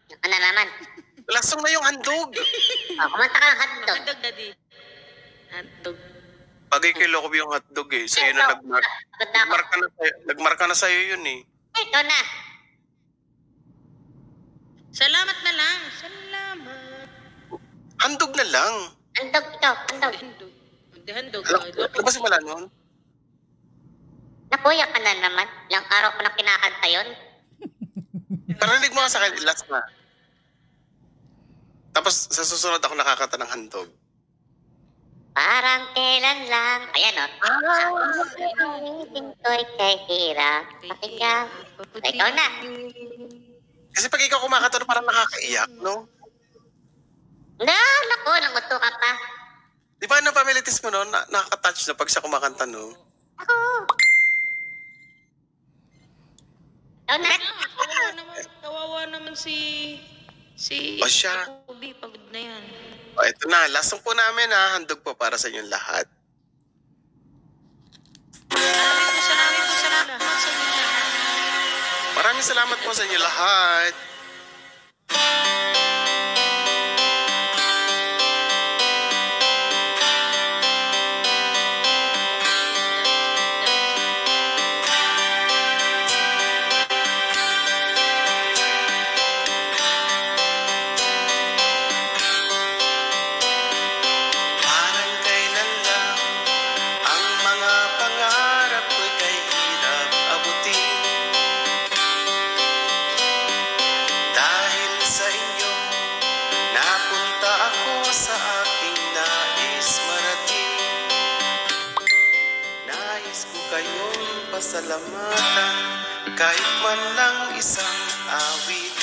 Ano naman? Lasong na yung handog. Kumanta ka ng hotdog. Hotdog, daddy. Hotdog. Bagay kay Locob yung hotdog eh. Sa'yo na nagmarka na sa'yo yun eh. Ito na. Salamat na lang. Salamat. Handog na lang. Handog ito. Handog. Handog. Handog. Ano ba simula nun? Nakuya ka na naman. Ilang araw ko na kinakanta yun. Parinig mo nga sa akin, last na. Tapos sa susunod ako nakakanta ng handog. Parang kailan lang. Ayan o. Ang ko'y kay hirap. Pakinggan. Ikaw na. Kasi pag ikaw kumakanta, parang nakakaiyak, no? Naku, nanguto ka pa. Di ba nang pamilitis mo, no? Nakaka-touch na pag siya kumakanta, no? Ako. Ikaw na. Kawawa naman si O siya. Kobe, pagod na yan. O, ito na. Lasong po namin, ha? Handog po para sa inyong lahat. Maraming salamat po sa inyo lahat. Parang kailan lang ang mga pangarap ko'y kay hirap abutin. Dahil sa inyo, napunta ako sa aking nais marating. Nais ko kayong pasalamatan, kahit man lang isang awit.